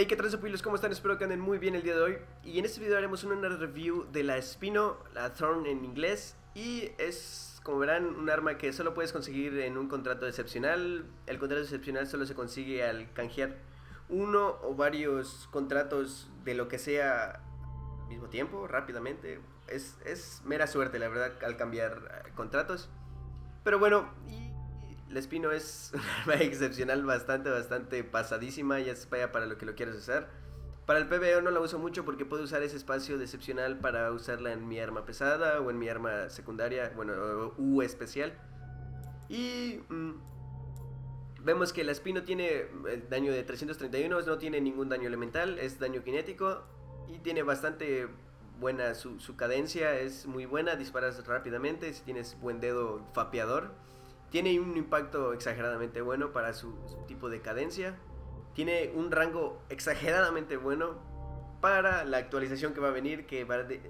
Hey, ¿qué tal, sopilos? ¿Cómo están? Espero que anden muy bien el día de hoy. Y en este video haremos una review de la Spino, la Thorn en inglés. Y es, como verán, un arma que solo puedes conseguir en un contrato excepcional. El contrato excepcional solo se consigue al canjear uno o varios contratos de lo que sea al mismo tiempo, rápidamente. Es mera suerte, la verdad, al cambiar contratos. Pero bueno, la Spino es un arma excepcional, bastante pasadísima, ya sea para lo que lo quieras usar. Para el PvE no la uso mucho porque puedo usar ese espacio de excepcional para usarla en mi arma pesada o en mi arma secundaria, bueno, U especial. Y vemos que la Spino tiene el daño de 331, no tiene ningún daño elemental, es daño cinético y tiene bastante buena su cadencia, es muy buena, disparas rápidamente si tienes buen dedo fapeador. Tiene un impacto exageradamente bueno para su tipo de cadencia. Tiene un rango exageradamente bueno para la actualización que va a venir, que va de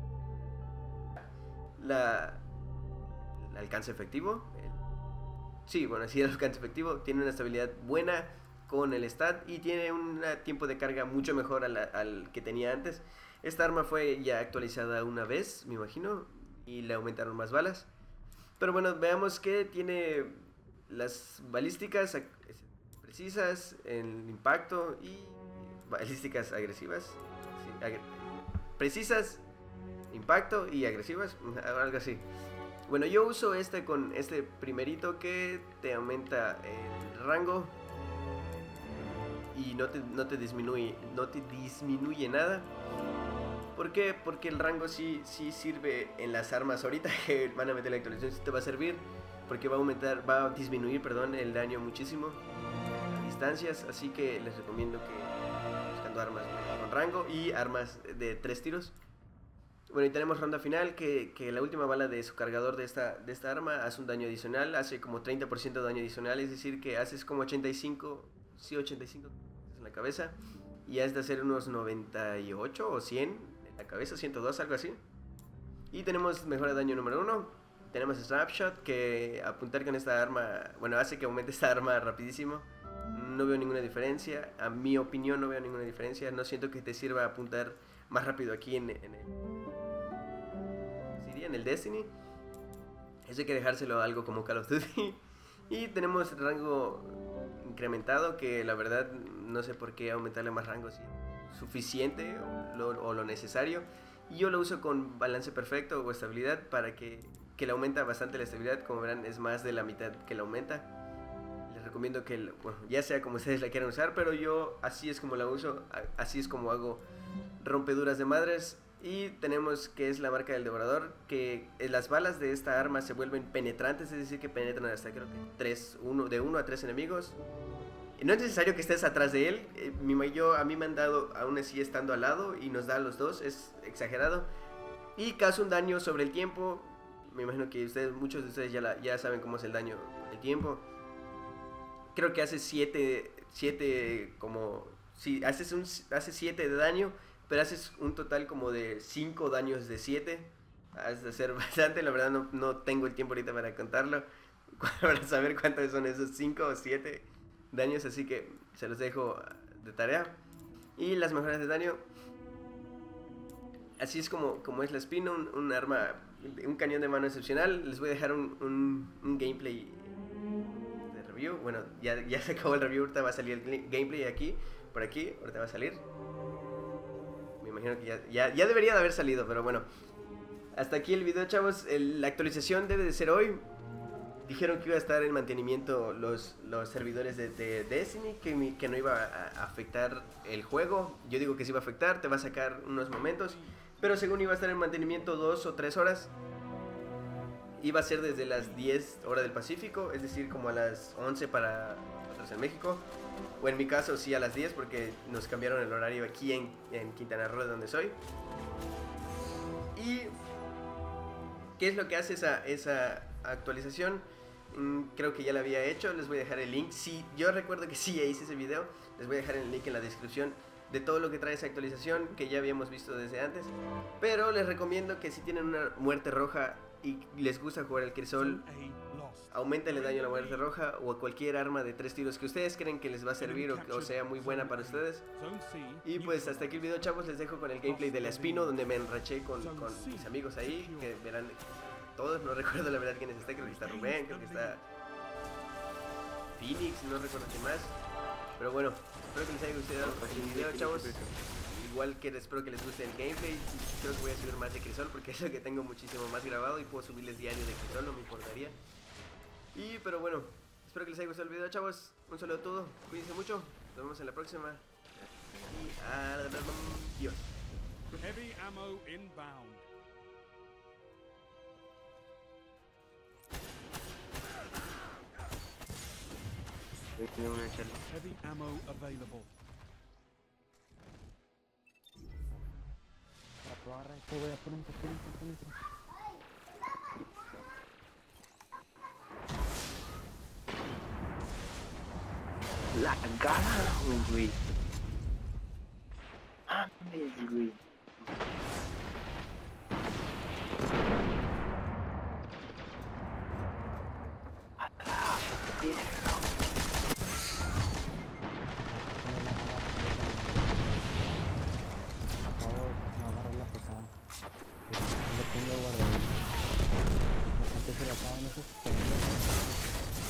el alcance efectivo. Sí, bueno, sí, el alcance efectivo. Tiene una estabilidad buena con el stat y tiene un tiempo de carga mucho mejor al que tenía antes. Esta arma fue ya actualizada una vez, me imagino, y le aumentaron más balas. Pero bueno, veamos que tiene las balísticas precisas, el impacto y balísticas agresivas. Sí, precisas, impacto y agresivas, algo así. Bueno, yo uso este con este primerito que te aumenta el rango y no te disminuye nada. ¿Por qué? Porque el rango sí sirve en las armas. Ahorita que van a meter la actualización sí te va a servir, porque va a disminuir, perdón, el daño muchísimo a distancias. Así que les recomiendo que buscando armas con rango y armas de 3 tiros. Bueno, y tenemos ronda final, que la última bala de su cargador de esta arma hace un daño adicional, hace como 30% de daño adicional, es decir que haces como 85, sí, 85 en la cabeza, y has de hacer unos 98 o 100 la cabeza, 102, algo así. Y tenemos mejora de daño número 1. Tenemos Snapshot, que apuntar con esta arma, bueno, hace que aumente esta arma rapidísimo. No veo ninguna diferencia, a mi opinión no veo ninguna diferencia. No siento que te sirva apuntar más rápido aquí en el Destiny. Eso hay que dejárselo a algo como Call of Duty. Y tenemos rango incrementado, que la verdad no sé por qué aumentarle más rango si suficiente o lo necesario. Y yo lo uso con balance perfecto o estabilidad, para que le aumenta bastante la estabilidad. Como verán, es más de la mitad que la aumenta. Les recomiendo que, bueno, ya sea como ustedes la quieran usar, pero yo así es como la uso, así es como hago rompeduras de madres. Y tenemos que es la marca del devorador, que las balas de esta arma se vuelven penetrantes, es decir que penetran hasta creo que de 1 a 3 enemigos. No es necesario que estés atrás de él. A mí me han dado aún así estando al lado y nos da a los dos, es exagerado. Y causa un daño sobre el tiempo. Me imagino que muchos de ustedes ya saben cómo es el daño de tiempo. Creo que hace 7 como... Sí, hace 7 de daño, pero haces un total como de 5 daños de 7. Has de hacer bastante, la verdad no tengo el tiempo ahorita para contarlo, para saber cuántos son esos 5 o 7 daños, así que se los dejo de tarea. Y las mejoras de daño, así es como es la Spino, un arma, un cañón de mano excepcional. Les voy a dejar un gameplay de review. Bueno, ya se acabó el review, ahorita va a salir el gameplay por aquí, ahorita va a salir. Me imagino que ya debería de haber salido, pero bueno. Hasta aquí el video, chavos. La actualización debe de ser hoy. Dijeron que iba a estar en mantenimiento los servidores de Destiny, que no iba a afectar el juego. Yo digo que sí iba a afectar, te va a sacar unos momentos, pero según iba a estar en mantenimiento 2 o 3 horas. Iba a ser desde las 10 horas del Pacífico, es decir, como a las 11 para nosotros en México. O en mi caso sí a las 10, porque nos cambiaron el horario aquí en Quintana Roo, de donde soy. ¿Y qué es lo que hace esa actualización? Creo que ya lo había hecho, les voy a dejar el link. Sí, yo recuerdo que sí, ya hice ese video. Les voy a dejar el link en la descripción de todo lo que trae esa actualización, que ya habíamos visto desde antes. Pero les recomiendo que si tienen una muerte roja y les gusta jugar al crisol, aumenten el daño a la muerte roja o a cualquier arma de 3 tiros que ustedes creen que les va a servir o sea muy buena para ustedes. Y pues hasta aquí el video, chavos. Les dejo con el gameplay de la Espino, donde me enraché con mis amigos ahí, que verán todos. No recuerdo la verdad quiénes está, creo que está Rubén, creo que está Phoenix, no recuerdo quién más. Pero bueno, espero que les haya gustado el video, chavos. Igual que espero que les guste el gameplay. Creo que voy a subir más de crisol porque es lo que tengo muchísimo más grabado y puedo subirles diario de crisol, no me importaría. Pero bueno, espero que les haya gustado el video, chavos. Un saludo a todos, cuídense mucho, nos vemos en la próxima. Y adiós. Heavy ammo inbound. Heavy ammo available. Voy a poner un poquito. La cagaron, güey. Mames, güey. A la verga. Acabo de agarrar la pesada. Lo tengo guardado. Antes se la acaban esos segundos.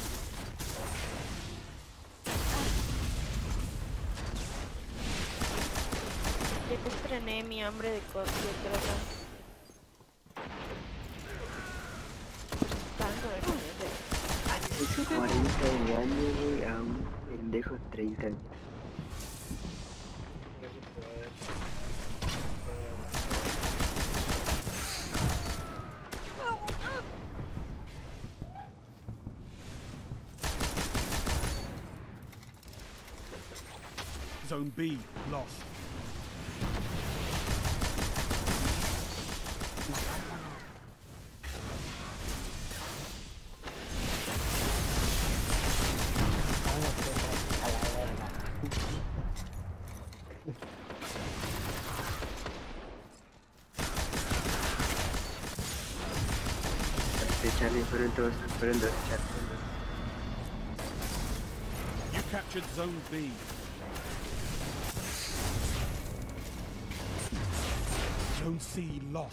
Ya que estrené mi hambre de trata. Tanto de Hace 40 años, güey, a un pendejo 30 años. Zone B lost. Charlie, fueron dos, Charlie. You captured Zone B. Zone C lost.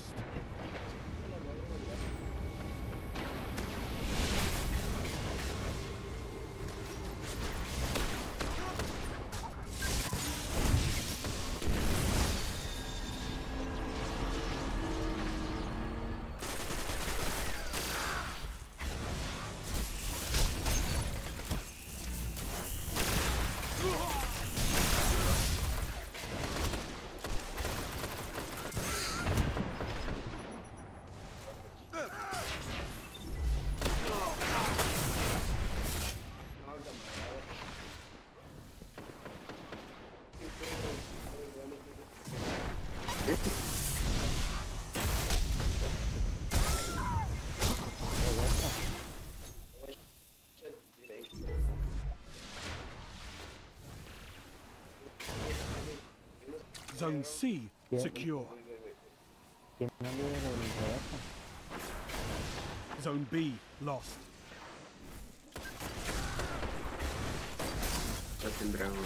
Zone C secure. ¿Quién no le dio el reverso? Zone B lost. Estás en bravo.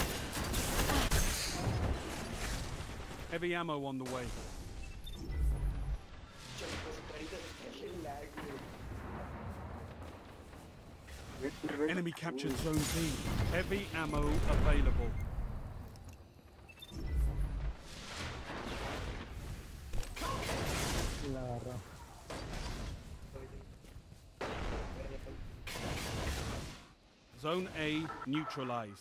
Heavy ammo on the way. Enemy captured Zone B. Heavy ammo available. La agarró. Zone A neutralized.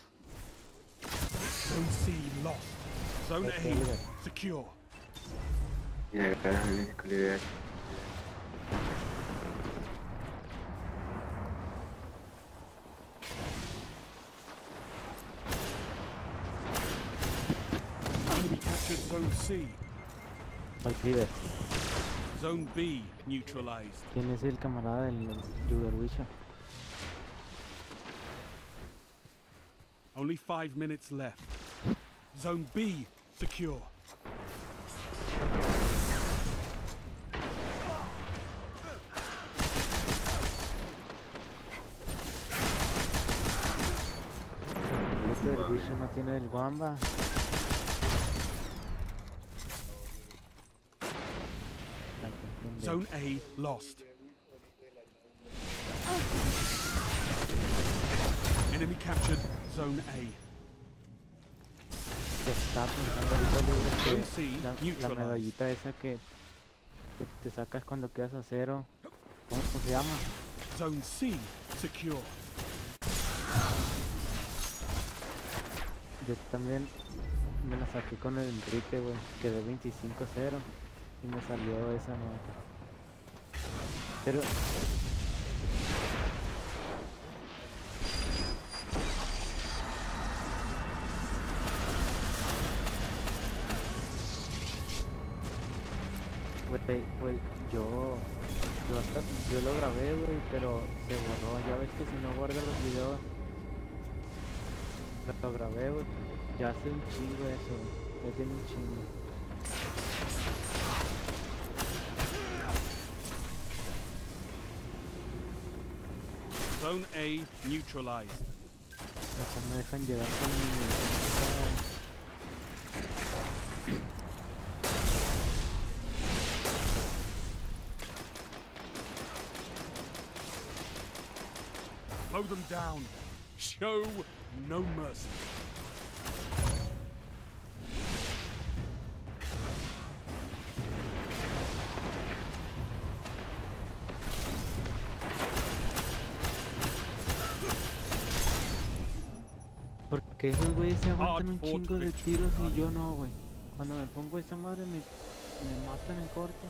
Zone C lost. Zone A secure. Mira, agarran con la idea. Enemy captured Zone C. Olvide. Zone B neutralized. ¿Quién es el camarada del Yugarwisha? Only 5 minutes left. Zone B secure. bicho no tiene el guamba. Ay, qué pendejo. Zone A lost. Enemy captured Zone A. Te está pensando ahorita libre Zone que C la neutralized. medallita esa que te sacas cuando quedas a cero. ¿Cómo se llama? Zone C secure. Yo también me la saqué con el Enrique, güey. Quedé 25-0 y me salió esa nota. Pero güey, yo lo grabé, güey, pero se borró. Ya ves que si no guardas los videos, lo grabé, güey. Ya hace un chingo eso, güey. Ya tiene un chingo. Zone A neutralized. Hasta me dejan llegar con mi... Slow them down. Show no mercy. Porque esos güeyes se aguantan un Hard fought chingo de victory. tiros y yo no, güey. Cuando me pongo esa madre me matan en corto.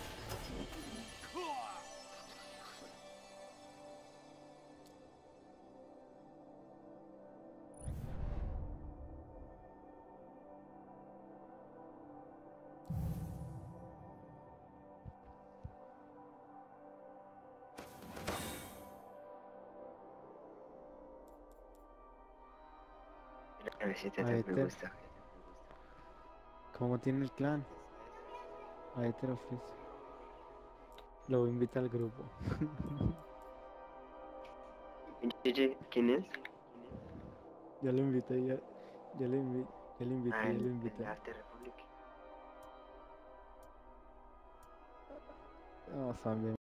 A ver si te Ahí me te- gusta. ¿Cómo tiene el clan? Ahí te lo ofrece. Lo voy a invitar al grupo. Oye, ¿quién es? Ya lo invité, ya lo invité, Ah, ya lo el invité. After Republic. No, son bien